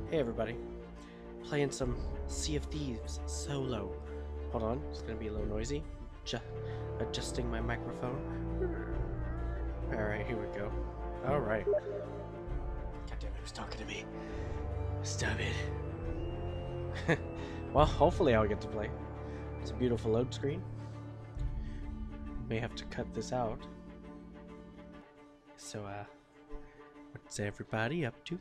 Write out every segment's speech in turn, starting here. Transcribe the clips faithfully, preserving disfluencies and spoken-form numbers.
Hey everybody, playing some Sea of Thieves solo. Hold on, it's gonna be a little noisy. Just adjusting my microphone. Alright, here we go. Alright. God damn it, who's talking to me? Stop it. Well, hopefully I'll get to play. It's a beautiful load screen. May have to cut this out. So, uh, what's everybody up to?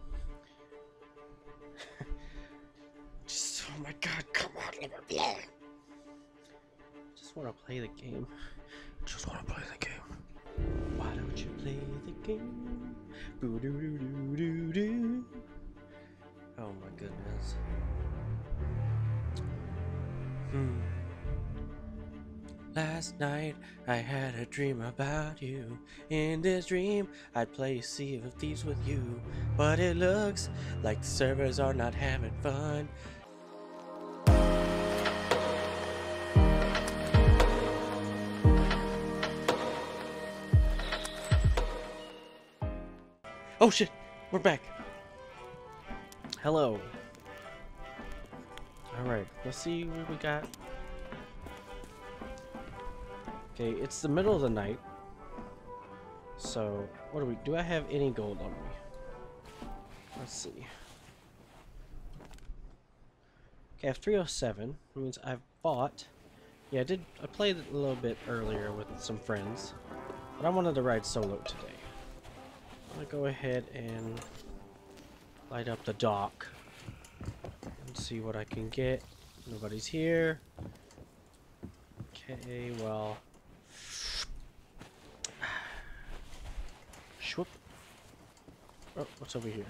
Just, oh my god, come on, let me play. Just want to play the game. Just want to play the game. Why don't you play the game? Boo doo doo doo doo doo. Oh my goodness. Hmm. Last night I had a dream about you. In this dream I'd play Sea of Thieves with you, but it looks like the servers are not having fun. Oh shit, we're back. Hello. Alright, let's see what we got. Okay, it's the middle of the night. So, what do we do? I have any gold on me? Let's see. Okay, I have three oh seven. That means I've bought. Yeah, I did. I played a little bit earlier with some friends, but I wanted to ride solo today. I'm gonna go ahead and light up the dock and see what I can get. Nobody's here. Okay, well. Shwoop. Oh, what's over here?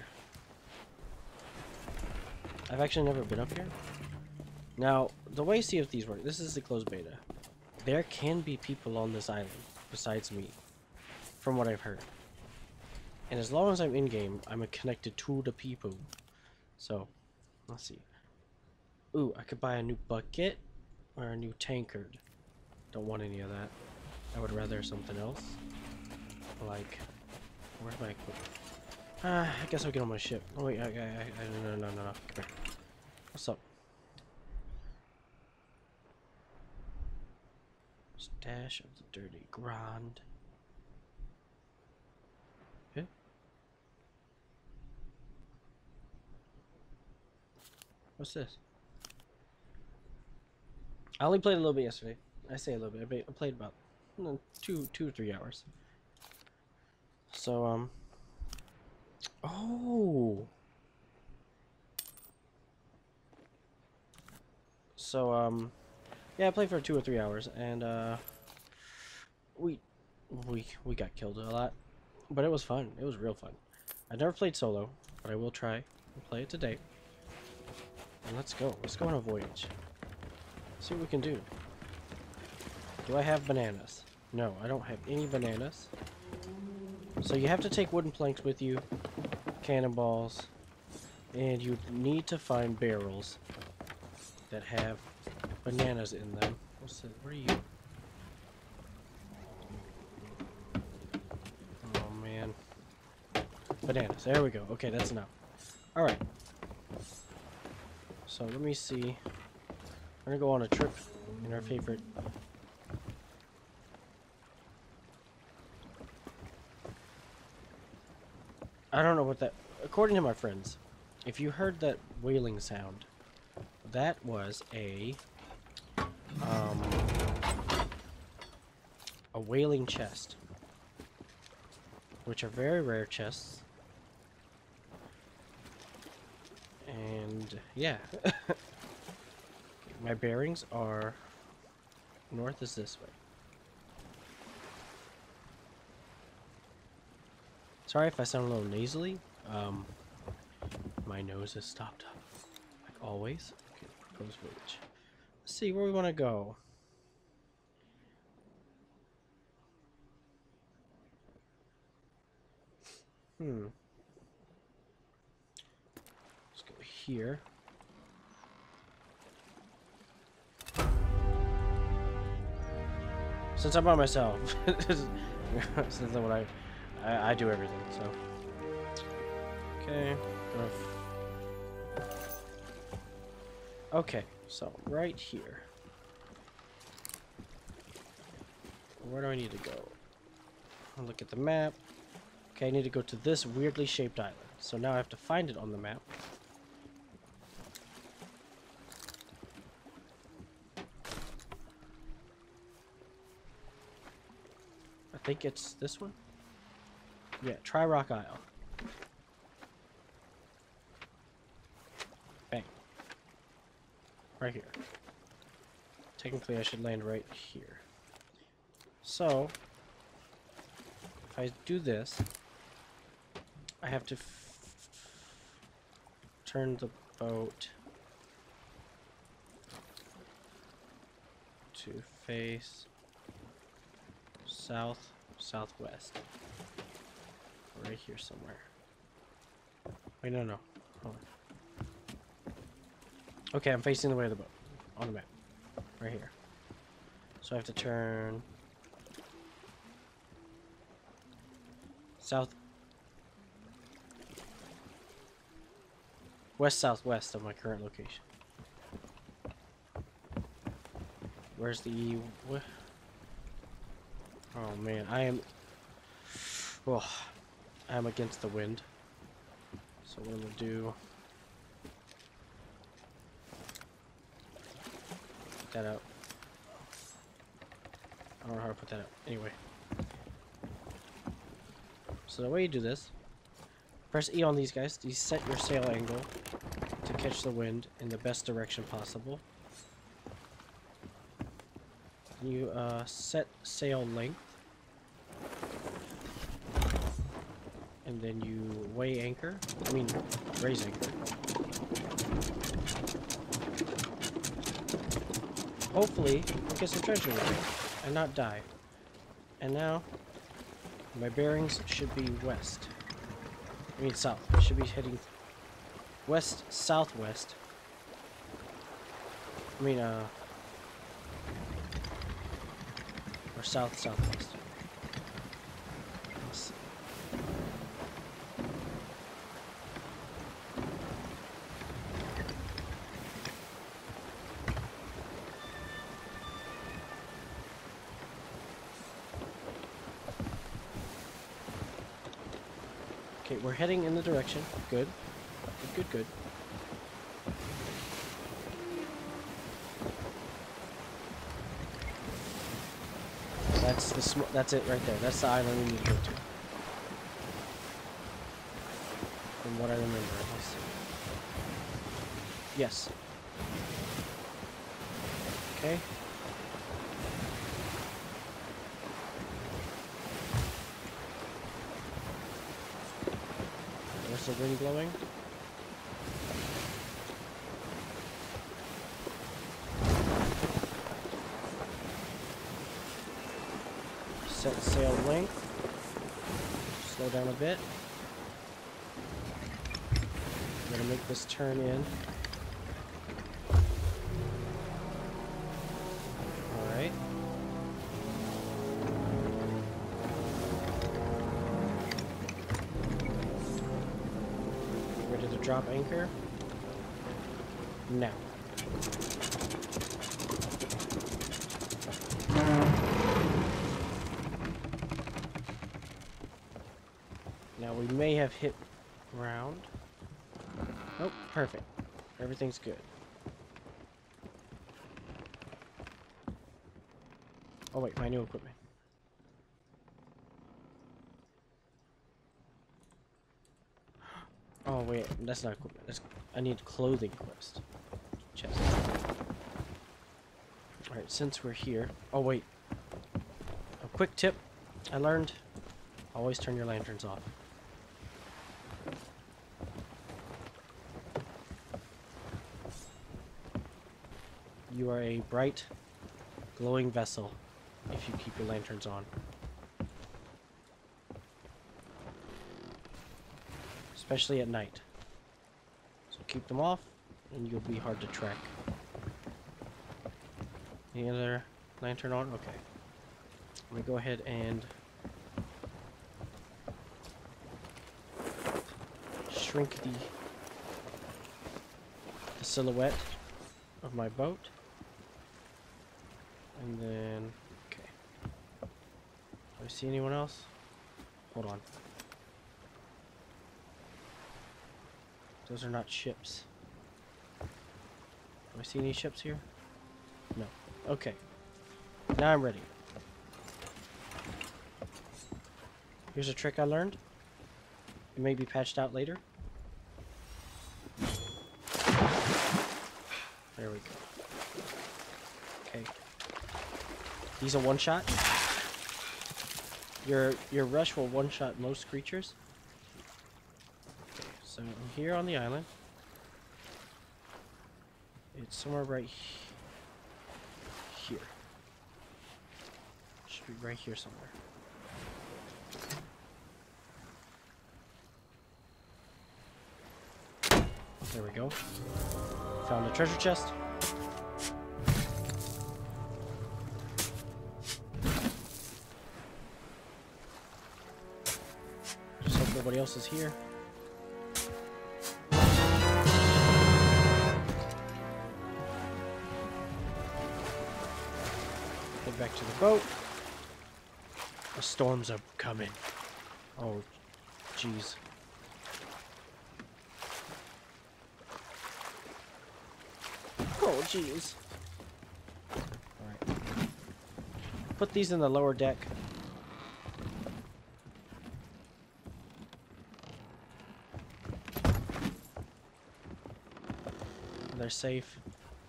I've actually never been up here. Now, the way Sea of Thieves work, this is the closed beta. There can be people on this island besides me, from what I've heard. And as long as I'm in-game, I'm connected to the people. So, let's see. Ooh, I could buy a new bucket or a new tankard. Don't want any of that. I would rather something else. Like, where's my equipment? Ah, I guess I'll get on my ship. Oh wait, I, I, I, no, no, no, no, no. Come here. What's up? Stash of the dirty grand. Okay. What's this? I only played a little bit yesterday. I say a little bit. I played about no, two, two or three hours. So um. Oh. So um. Yeah, I played for two or three hours, and uh. We, we, we got killed a lot, but it was fun. It was real fun. I never played solo, but I will try and play it today. And let's go. Let's go on a voyage. See what we can do. Do I have bananas? No, I don't have any bananas. So you have to take wooden planks with you, cannonballs, and you need to find barrels that have bananas in them. What's it? Where are you? Oh man. Bananas. There we go. Okay, that's enough. Alright. So let me see. We're gonna go on a trip in our favorite. I don't know what that. According to my friends, if you heard that wailing sound, that was a um a wailing chest, which are very rare chests. And yeah. My bearings are north is this way. Sorry if I sound a little nasally. Um, my nose is stopped up, like always. Okay, proposed voyage. Let's see where we want to go. Hmm. Let's go here. Since I'm by myself, since I'm what I, I, I do everything. So, okay, gonna Okay, so right here. Where do I need to go? I'll look at the map. Okay, I need to go to this weirdly shaped island. So now I have to find it on the map. I think it's this one. Yeah, try Rock Isle. Bang. Right here. Technically, I should land right here. So, if I do this, I have to f turn the boat to face south, southwest. Right here somewhere. Wait, no, no. Hold on. Okay, I'm facing the way of the boat. On the map. Right here. So I have to turn south west southwest of my current location. Where's the E? What? Oh man, I am oh, I am against the wind. So what I'm gonna do, put that out. I don't know how to put that out. Anyway. So the way you do this, press E on these guys. You set your sail angle to catch the wind in the best direction possible. You uh, set sail length. And then you weigh anchor. I mean, raise anchor. Hopefully, we'll get some treasure with it and not die. And now, my bearings should be west. I mean south. I should be heading west southwest. I mean, uh, or south southwest. Let's see. Okay, we're heading in the direction. Good. Good, good, good. That's the sm that's it right there. That's the island we need to go to. From what I remember. Let's see. Yes. Okay. Where's the wind blowing? Set sail length. Slow down a bit. I'm gonna make this turn in. Alright. Ready to drop anchor? Now. Now we may have hit ground. Oh, perfect. Everything's good. Oh wait, my new equipment. Oh wait, that's not equipment. That's, I need clothing quest. Chest. Alright, since we're here. Oh wait. A quick tip I learned. Always turn your lanterns off. You are a bright, glowing vessel if you keep your lanterns on. Especially at night. So keep them off and you'll be hard to track. Any other lantern on? Okay. Let me go ahead and shrink the, the silhouette of my boat. And then, okay. Do I see anyone else? Hold on. Those are not ships. Do I see any ships here? No. Okay. Now I'm ready. Here's a trick I learned. It may be patched out later. There we go. Okay. He's a one-shot. Your your rush will one-shot most creatures. Okay, so I'm here on the island. It's somewhere right he here. Should be right here somewhere. There we go. Found a treasure chest. Just hope nobody else is here. Head back to the boat. The storms are coming. Oh, jeez. Oh, jeez. Alright. Put these in the lower deck. They're safe.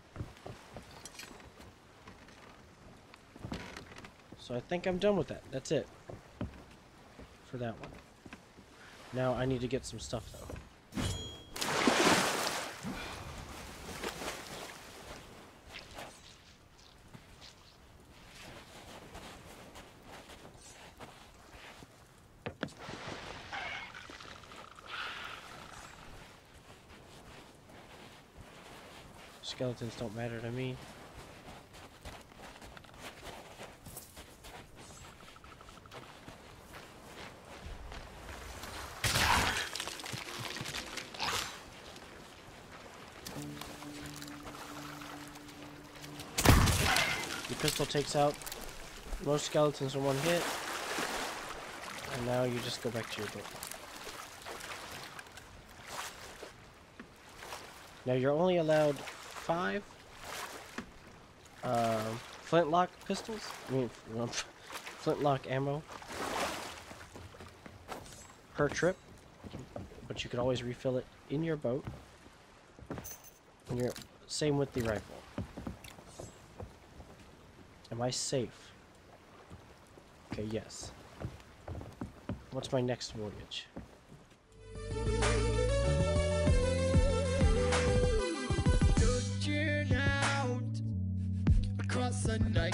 So I think I'm done with that. That's it. For that one. Now I need to get some stuff though. Skeletons don't matter to me. Your pistol takes out most skeletons in one hit. And now you just go back to your boat. Now you're only allowed five uh, flintlock pistols. I mean, flintlock ammo per trip, but you can always refill it in your boat. And you're same with the rifle. Am I safe? Okay, yes. What's my next voyage? Across the night.